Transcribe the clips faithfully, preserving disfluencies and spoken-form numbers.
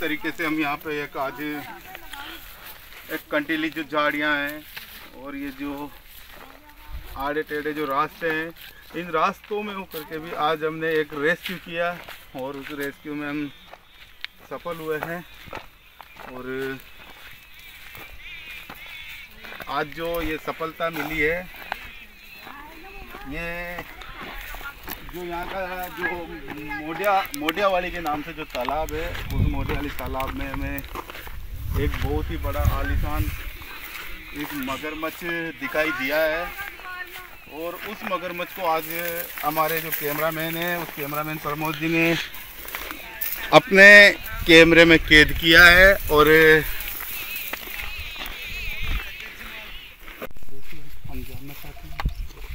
तरीके से हम यहाँ पे एक आज एक कंटीली जो झाड़ियाँ हैं और ये जो आड़े टेढ़े जो रास्ते हैं, इन रास्तों में होकर के भी आज हमने एक रेस्क्यू किया और उस रेस्क्यू में हम सफल हुए हैं। और आज जो ये सफलता मिली है, ये जो यहाँ का जो मोडिया मोडिया वाली के नाम से जो तालाब है, उस मोडिया वाली तालाब में हमें एक बहुत ही बड़ा आलीशान एक मगरमच्छ दिखाई दिया है। और उस मगरमच्छ को आज हमारे जो कैमरामैन है, उस कैमरामैन प्रमोद जी ने अपने कैमरे में कैद किया है। और हम जानना चाहते हैं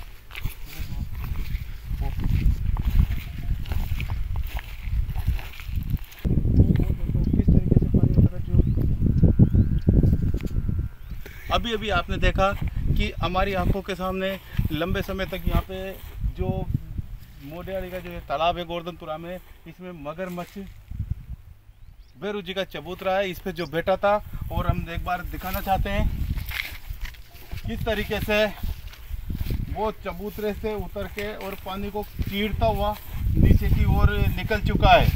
अभी अभी आपने देखा कि हमारी आंखों के सामने लंबे समय तक यहाँ पे जो मोडियाली का जो तालाब है गोवर्धनपुरा में, इसमें मगरमच्छ बेरुजी का चबूतरा है, इस पे जो बैठा था। और हम एक बार दिखाना चाहते हैं किस तरीके से वो चबूतरे से उतर के और पानी को चीरता हुआ नीचे की ओर निकल चुका है।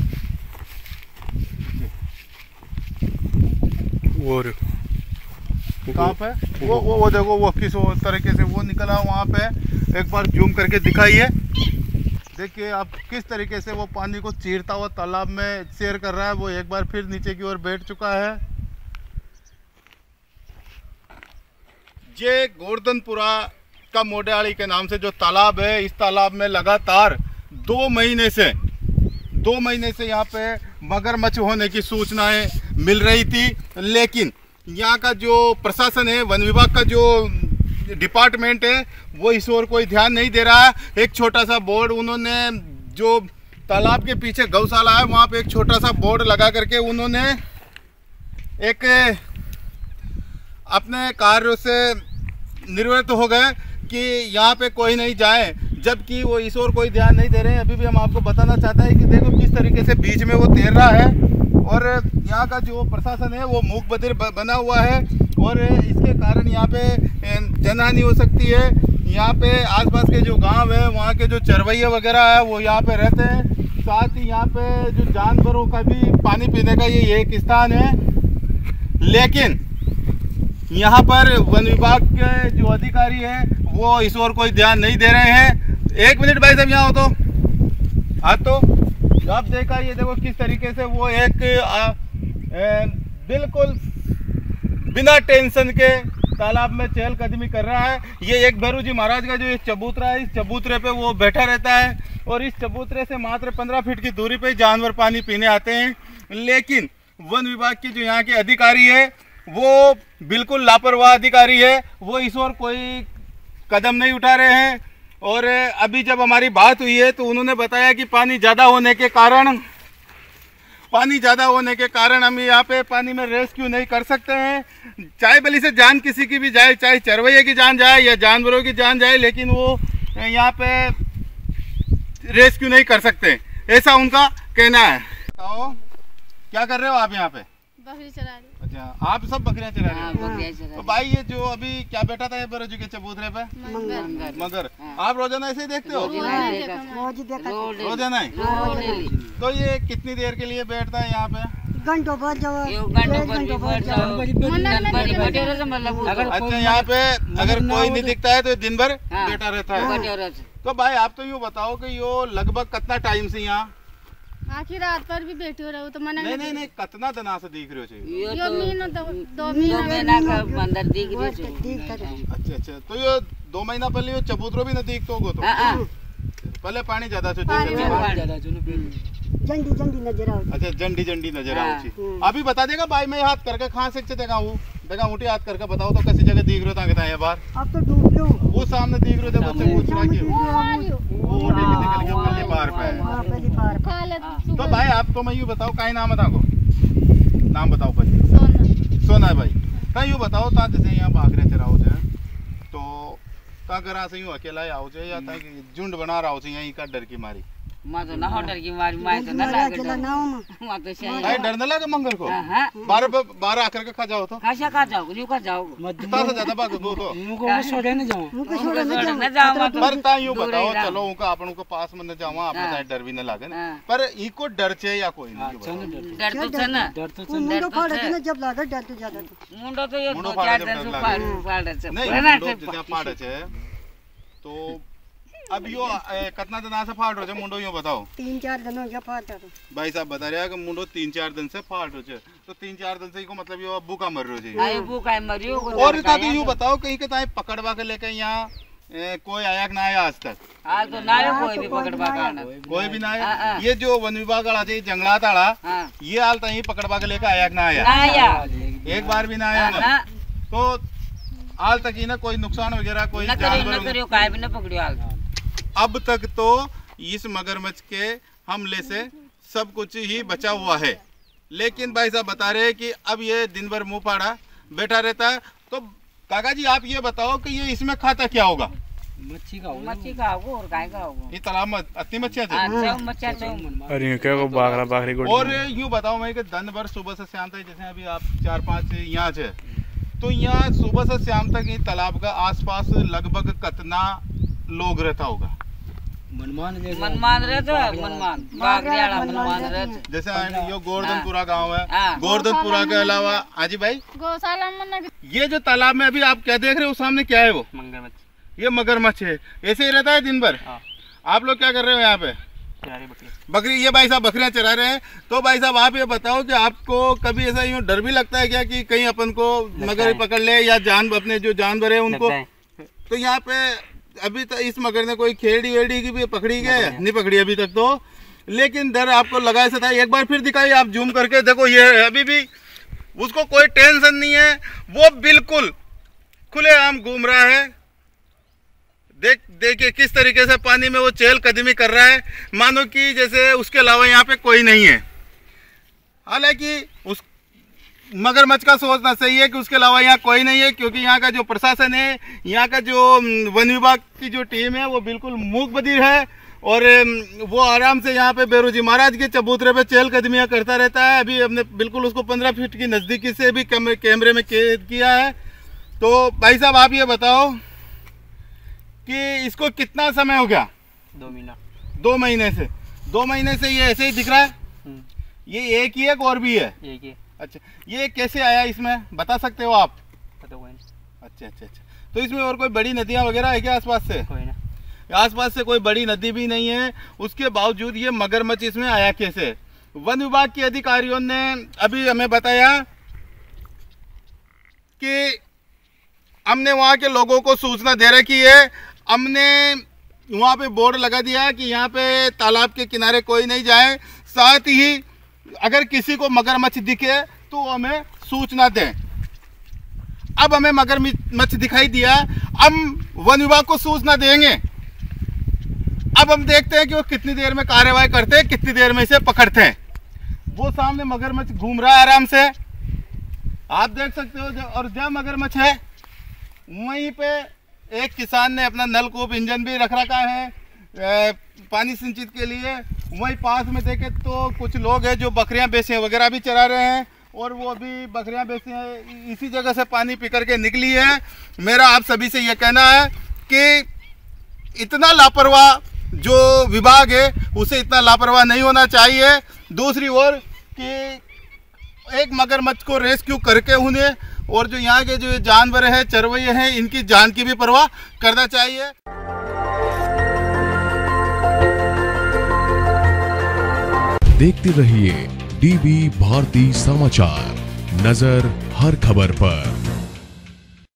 और कहाँ पे वो वो वो देखो वो किस तरीके से वो निकला वहाँ पे, एक बार जूम करके दिखाइए। देखिए आप किस तरीके से वो पानी को चीरता हुआ तालाब में सैर कर रहा है। वो एक बार फिर नीचे की ओर बैठ चुका है। ये गोवर्धनपुरा का मोडियाली के नाम से जो तालाब है, इस तालाब में लगातार दो महीने से दो महीने से यहाँ पे मगरमच्छ होने की सूचनाएं मिल रही थी, लेकिन यहाँ का जो प्रशासन है, वन विभाग का जो डिपार्टमेंट है, वो इस ओर कोई ध्यान नहीं दे रहा है। एक छोटा सा बोर्ड उन्होंने जो तालाब के पीछे गौशाला है, वहाँ पे एक छोटा सा बोर्ड लगा करके उन्होंने एक अपने कार्यों से निवृत्त हो गए कि यहाँ पे कोई नहीं जाए, जबकि वो इस ओर कोई ध्यान नहीं दे रहे हैं। अभी भी हम आपको बताना चाहते हैं कि देखो किस तरीके से बीच में वो तैर रहा है और यहाँ का जो प्रशासन है वो मूक बधिर बना हुआ है और इसके कारण यहाँ पे जनहानि हो सकती है। यहाँ पे आसपास के जो गांव है, वहाँ के जो चरवैया वगैरह है वो यहाँ पे रहते हैं। साथ ही यहाँ पे जो जानवरों का भी पानी पीने का ये एक स्थान है, लेकिन यहाँ पर वन विभाग के जो अधिकारी हैं वो इस ओर कोई ध्यान नहीं दे रहे हैं। एक मिनट भाई साहब यहाँ हो तो हाँ, तो आप देखा ये देखो किस तरीके से वो एक आ, ए, बिल्कुल बिना टेंशन के तालाब में चहलकदमी कर रहा है। ये एक भैरू जी महाराज का जो एक चबूतरा है, इस चबूतरे पे वो बैठा रहता है और इस चबूतरे से मात्र पंद्रह फीट की दूरी पे जानवर पानी पीने आते हैं। लेकिन वन विभाग के जो यहाँ के अधिकारी है वो बिल्कुल लापरवाह अधिकारी है, वो इस ओर कोई कदम नहीं उठा रहे हैं। और अभी जब हमारी बात हुई है तो उन्होंने बताया कि पानी ज़्यादा होने के कारण पानी ज़्यादा होने के कारण हम यहाँ पे पानी में रेस्क्यू नहीं कर सकते हैं। चाहे भली से जान किसी की भी जाए, चाहे चरवैया की जान जाए या जानवरों की जान जाए, लेकिन वो यहाँ पे रेस्क्यू नहीं कर सकते, ऐसा उनका कहना है। बताओ क्या कर रहे हो आप यहाँ पे? बकरी चरा रही। अच्छा, आप सब बकरियां चरा रहे हो? हाँ, तो भाई ये जो अभी क्या बैठा था बेरू जी के चबूतरे पे? मगर। मगर आप रोजाना ऐसे ही देखते हो? रोजाना ही? तो ये कितनी देर के लिए बैठता है यहाँ पे? घंटों भर जाओ। अच्छा, यहाँ पे अगर कोई नहीं दिखता है तो दिन भर बैठा रहता है। तो भाई आप तो यूँ बताओ कि यो लगभग कितना टाइम से यहाँ? आखिर रात पर भी बैठे हो रहे हो तो मना नहीं नहीं नहीं कितना दिना से दिख रहे हो चाहिए? यो महीना दो दो महीना का अंदर दिख रहे हो। अच्छा अच्छा, तो ये दो महीना पहले ये चबूतरो भी न दिखतो होगो तो पहले पानी ज्यादा छो जंडी जंडी नजर आओ। अच्छा, जंडी जंडी नजर आओ छी। अभी बता देगा भाई, मैं हाथ करके कहां से देखा हूं, देखा उल्टी हाथ करके बताओ तो कैसी जगह दिख रहे हो? ताकि ये बार अब तो डूब लो। वो सामने दिख रहे हो, देखो से पूछ रहा कि वो डेली निकल के पल्ली पार पे है। हां, पल्ली पार पे। तो भाई आप तो मैं यूं बताओ काई नाम है ताको? नाम बताओ पहले। सोना। सोना भाई, ता यूं बताओ ता जैसे यहां भागरे चराओ छे तो ता घरा से यूं अकेला आओ छे या ता झुंड बना रहा हो छे यहीं का डर की मारी? माँ तो ना हो डर की मारी माँ तो ना लागे चला ना माँ तो सही भाई डर न लगे मंगर को हाँ बारह पे बारह आकर के खा जाओ तो खासा खा जाओ यूँ खा जाओ कितना से ज्यादा बात दो तो मुझको छोड़े न जाऊं मुझको छोड़ न जाओ माँ तो पर ता यूं बताओ चलो उनका अपन को पास में न जावा अपने साइड डर भी न लागे ना पर इको डर छे या कोई नहीं डर तो छे ना डर तो मुंडो फाड़े थे ना जब लागे डर तो ज्यादा तो मुंडो तो ये दो चार दिन से फाड़ फाड़े छे नहीं मुंडो जितना फाड़े छे तो अब यो कितना दिन से फाड़ रहे मुंडो यो बताओ तीन चार दिनों के फाटा तो भाई साहब बता रहे हैं कि मुंडो तीन चार दिन से फाड़ रहे तो तीन चार दिन से इको मतलब यो भूखा मर रहे छे आई भूखा मरियो और इतना तो यूं बताओ कहीं के ताई पकड़वा के लेके यहाँ कोई आया कि ना आया आज तक आज तो ना कोई भी पकड़वा का आना कोई भी ना आया ये जो वन विभाग वाला थे जंगलात वाला ये हाल तक पकड़वा के लेके आया कि ना आया आया एक बार भी ना आया ना तो हाल तक ही ना कोई नुकसान वगैरह कोई जानवर काय भी ना पकड़ियो हाल अब तक तो इस मगरमच्छ के हमले से सब कुछ ही बचा हुआ है लेकिन भाई साहब बता रहे हैं कि अब ये दिन भर मुंह फाड़ा बैठा रहता है तो काका जी आप ये बताओ कि ये इसमें खाता क्या होगा मच्छी का मच्छी का होगा और काय का होगा ये तालाब में अति मच्छियाँ थे अच्छा मच्छियाँ तो अरे क्या को बागरा बागरी को और यूं बताओ मैं कि दिन भर सुबह से शाम तक जैसे अभी आप चार पाँच यहाँ से तो यहाँ सुबह से शाम तक ये तालाब का आसपास लगभग कितना लोग रहता होगा मनमान मनमान रहते मनमान बागरियाड़ा मनमान रहते जैसे यो गोवर्धनपुरा गांव है गोवर्धनपुरा के अलावा हाजी भाई गौशाला में ये जो तालाब में अभी आप क्या देख रहे हो सामने क्या है वो मगरमच्छ ये मगरमच्छ है ऐसे ही रहता है दिन भर आप लोग क्या कर रहे हो यहाँ पे बकरी ये भाई साहब बकरियां चरा रहे हैं तो भाई साहब आप ये बताओ कि आपको कभी ऐसा यूँ डर भी लगता है क्या कि कहीं अपन को मगर पकड़ ले या जान अपने जो जानवर है उनको तो यहाँ पे अभी तक इस मगर ने कोई खेड़ी वेड़ी की भी पकड़ी गया नहीं पकड़ी अभी तक तो लेकिन डर आपको लगा ऐसा था एक बार फिर दिखाइए आप जूम करके देखो ये अभी भी उसको कोई टेंशन नहीं है वो बिल्कुल खुलेआम घूम रहा है देख देखिए किस तरीके से पानी में वो चहल कदमी कर रहा है मानो कि जैसे उसके अलावा यहाँ पे कोई नहीं है हालांकि उस मगरमच्छ का सोचना सही है कि उसके अलावा यहाँ कोई नहीं है क्योंकि यहाँ का जो प्रशासन है यहाँ का जो वन विभाग की जो टीम है वो बिल्कुल मूक बधिर है और वो आराम से यहाँ पे बेरोजी महाराज के चबूतरे पे चहल कदमियाँ करता रहता है अभी हमने बिल्कुल उसको पंद्रह फीट की नज़दीकी से भी कैमरे में कैद किया है तो भाई साहब आप ये बताओ कि इसको कितना समय हो गया दो महीना दो महीने से दो महीने से ये ऐसे ही दिख रहा है ये एक ही है और भी है एक ही अच्छा ये कैसे आया इसमें बता सकते हो आप पता कोई नहीं अच्छा अच्छा अच्छा तो इसमें और कोई बड़ी नदियाँ वगैरह है क्या आसपास से कोई ना आसपास से कोई बड़ी नदी भी नहीं है उसके बावजूद ये मगरमच्छ इसमें आया कैसे वन विभाग के अधिकारियों ने अभी हमें बताया कि हमने वहाँ के लोगों को सूचना दे रखी है हमने वहाँ पे बोर्ड लगा दिया है कि यहाँ पे तालाब के किनारे कोई नहीं जाए साथ ही अगर किसी को मगरमच्छ दिखे तो हमें सूचना दें अब हमें मगरमच्छ दिखाई दिया हम वन विभाग को सूचना देंगे अब हम देखते हैं कि वो कितनी देर में कार्रवाई करते हैं कितनी देर में इसे पकड़ते हैं वो सामने मगरमच्छ घूम रहा है आराम से आप देख सकते हो और जहाँ मगरमच्छ है वहीं पे एक किसान ने अपना नलकूप इंजन भी रख रखा है ए, पानी सिंचित के लिए वहीं पास में देखे तो कुछ लोग हैं जो बकरियां बेचे वगैरह भी चरा रहे हैं और वो भी बकरियां बेचे हैं इसी जगह से पानी पी करके निकली है मेरा आप सभी से ये कहना है कि इतना लापरवाह जो विभाग है उसे इतना लापरवाह नहीं होना चाहिए दूसरी ओर कि एक मगरमच्छ को रेस्क्यू करके उन्हें और जो यहाँ के जो जानवर हैं चरवैये हैं इनकी जान की भी परवाह करना चाहिए। देखते रहिए डीबी भारती समाचार, नजर हर खबर पर।